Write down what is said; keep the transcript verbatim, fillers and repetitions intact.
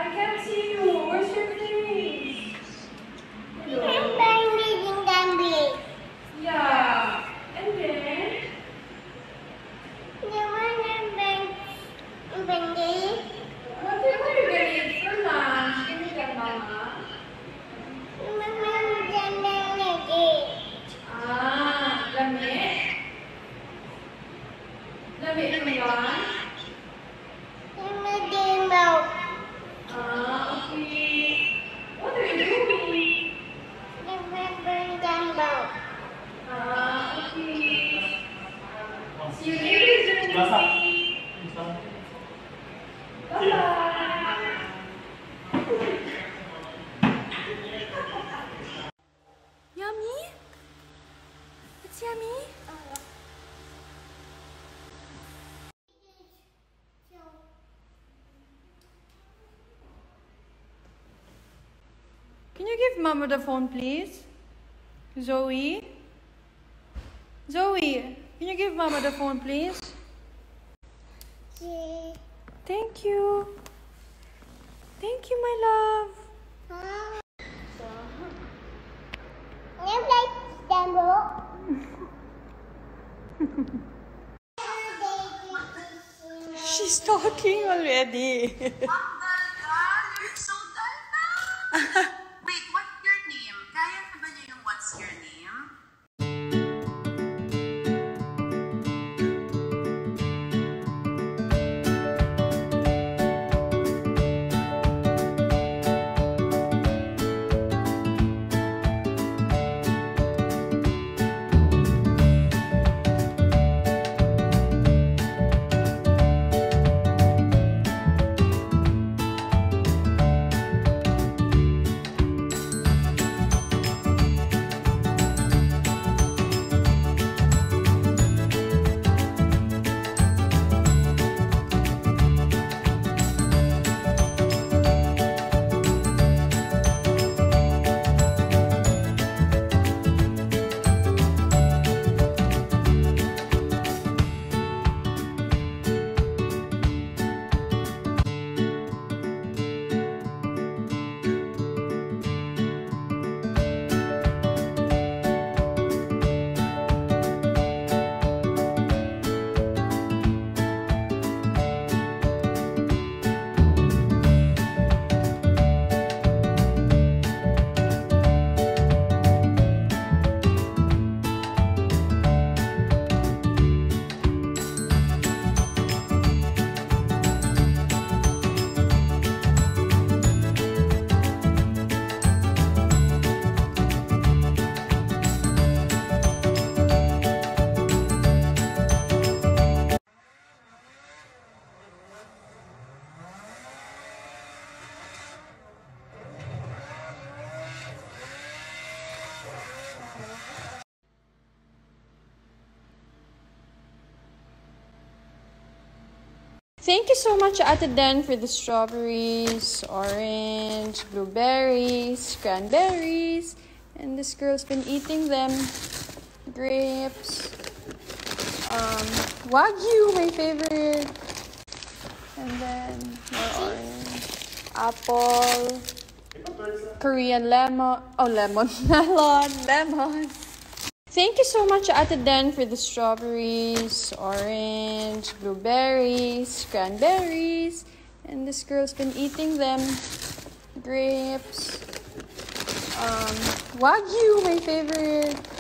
can't see you. Where's your face? Hello. I'm reading gambling. Yeah. And then? You wanna bang Bendy? What are you gonna eat for lunch? Give me that, Mama. Mama, gambling again. Ah, lami? Lami naman yan? Mama, demo. Ah, okay. What are you doing? Remember gambling. Ah, okay. See you later, Johnny. Bye-bye. Yummy? It's yummy? Can you give Mama the phone, please? Zoe? Zoe, can you give Mama the phone, please? Yeah. Thank you. Thank you, my love. You like gambling? She's talking already. You're so dull now. Wait, what's your name? Kaya na ba niya yung what's your name? Thank you so much, Ate Den, for the strawberries, orange, blueberries, cranberries, and this girl's been eating them. Grapes, um, Wagyu, my favorite, and then more orange, apple, Korean lemon, oh lemon, melon, lemon. Thank you so much, Ate Den, for the strawberries, orange, blueberries, cranberries, and this girl's been eating them. Grapes, um, Wagyu, my favorite,